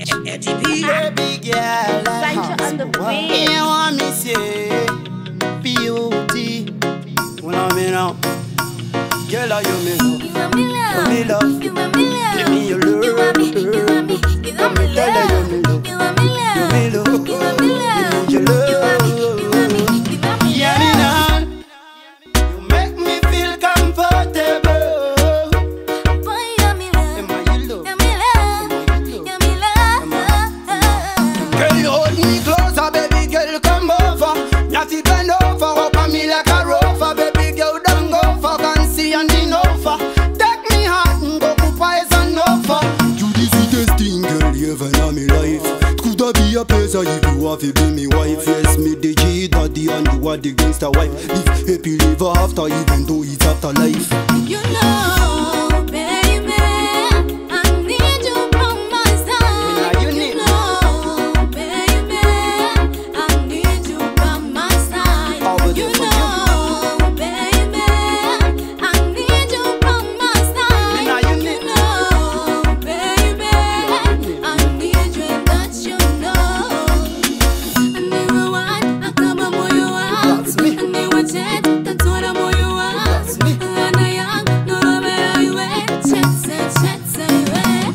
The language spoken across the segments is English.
Baby girl, on the beat. you want me say beauty. When I'm in out, girl, are you me love? You want me love? Me love. You want me love? Give me your love. You want me? You want me? You want me Tell her love? you me love. You want me love? You me love. You want me love? Give me your You want me? love. You want me? You want me Yeah, me now. You make me feel comfortable. Boy, you want me love? Am I your love? You want me love? You want me love? Girl, you hold me closer, baby girl, come over. Natty bend over, up on me like a rover. Baby girl, don't go for fancy and enough. Take me heart and go to pies and over. You the sweetest thing, girl, you ever know me life. It coulda be a pleasure if you have to be me wife. Yes, me the G daddy and you are the gangster wife. Live happy, live after, even though it's after life. You know, baby, I need you by my side. You need me. know, baby, I need you by my side. I'll be there You for you. know, baby, I need you by my side. Now you need me. know, baby, I need you, and that you know. I never want, I come on, boy, you want. That's me. I never chat, that's what I'm boy, you want. That's me. And I am, no, no, where you at? Chat, where?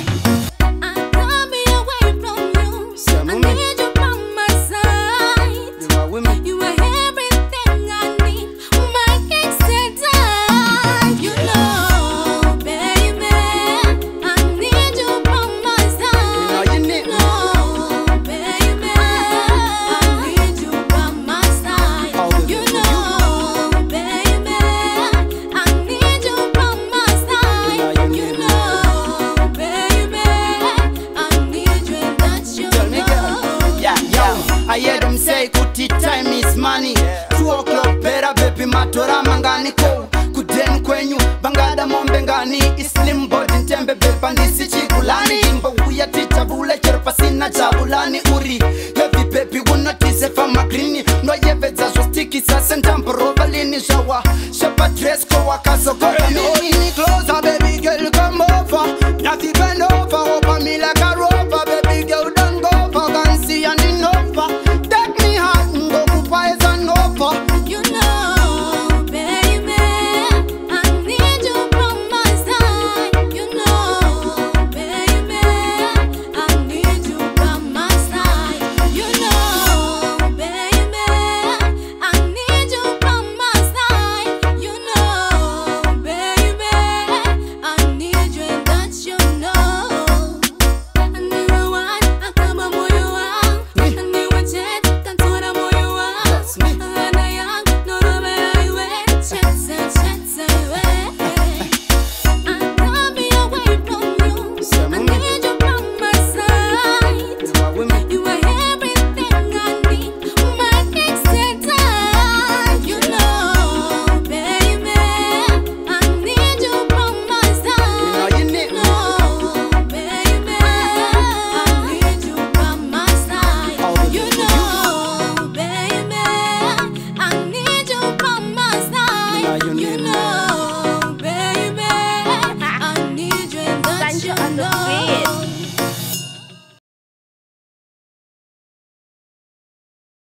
I can't be away from you. Say, I mommy. need you by my side. You are with me. You are everything I need, my extended. You know, baby, I need you by my side. Now you need me. know, baby, I need you by my side. I'll be You there for know, baby, I need you by my side. Now you You need me. know, baby, I need you, and that you Tell me, girl. know. Yeah. I hear them say kuti time is money. 2 o'clock better baby matora mangani ko. Kuden kwenyu bangada mombe ngani. Islim body ntembe bepa nisi chikulani. Imba uya tita bule cherpa sina chabulani uri. Heavy baby unotise fama grini. No yevedza so sticky sasa ndambo robalini shawa. Shapa dress ko wakaso kwa mini. Closer baby girl come over. Natty bend over, over me like